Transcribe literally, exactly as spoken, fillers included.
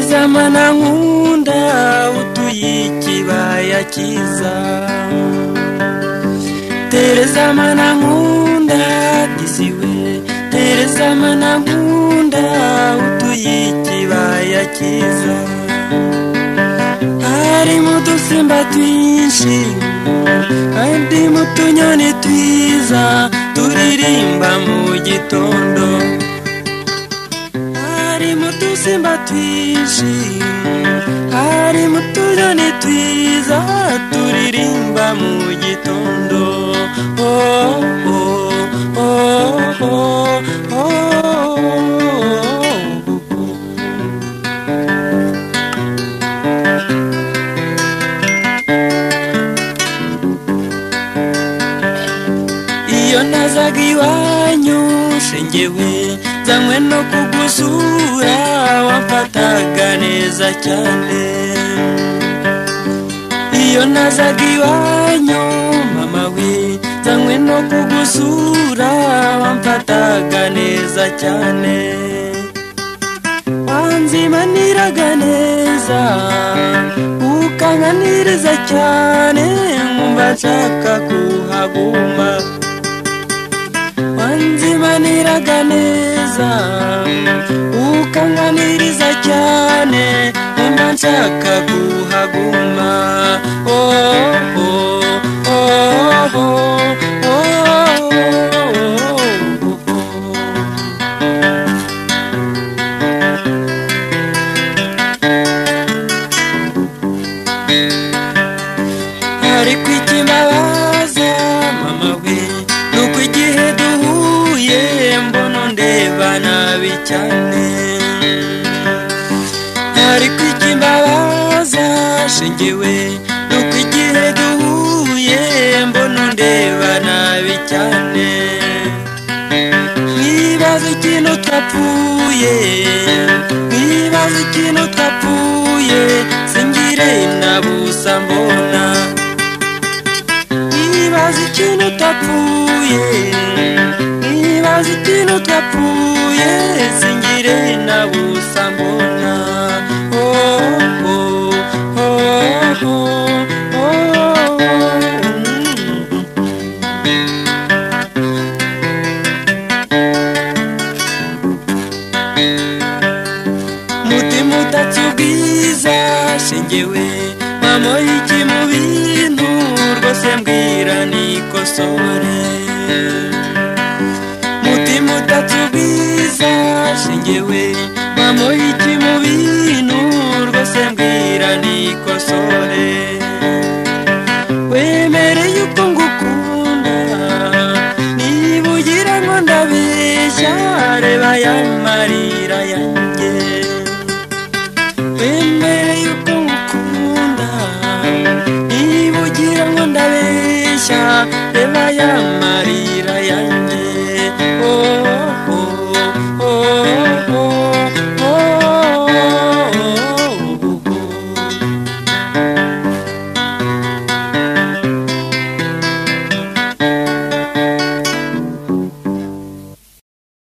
Tereza mana nkunda utuye ikibaya cyiza, Tereza mana nkunda disiwe, Tereza mana nkunda utuye ikibaya cyiza. Hari mu dusimba twinshi kandi mu tunyoni twiza turirimba mu gitondo. Hari mu dusimba twinshi, hari mu tunyoni twiza turirimba mu gitondo. Oh oh oh oh oh. Iyo nazaga iwanyu shengewe zamwe no kugusura wamfataga neza cyane. Iyo nazaga iwanyu mama we zamwe no kugusura wamfataga neza cyane. Wanzimaniraga neza ukanganiriza cyane nkumva nshaka kuhaguma. Wanzimaniraga neza ukanganiriza cyane nkumva nshaka kuhaguma. Oh oh oh oh oh. Hari kwikimbabaza mama we nuko igihe duhuye mbono ndeba nabi cyane. Hari kwikimbabaza shengewe nuko igihe duhuye mbono ndeba nabi cyane. Nibaza ikintu twapfuye, nibaza ikintu twapfuye singire nabusa mbona. Nibaza ikintu twapfuye, nibaza ikintu twapfuye singire nabusa mbona. Oh oh oh oh oh. Mutima utatubwiza shengewe mamo iki mu bintu rwose mbwira nikosore. Mutima utatubwiza shengewe